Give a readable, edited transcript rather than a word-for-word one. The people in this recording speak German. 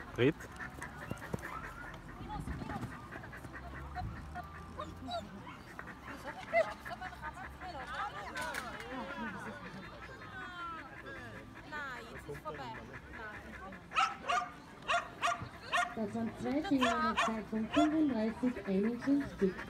Ritt. Jetzt ist vorbei. Das waren 2 Fehler, Zeitpunkt 35:51.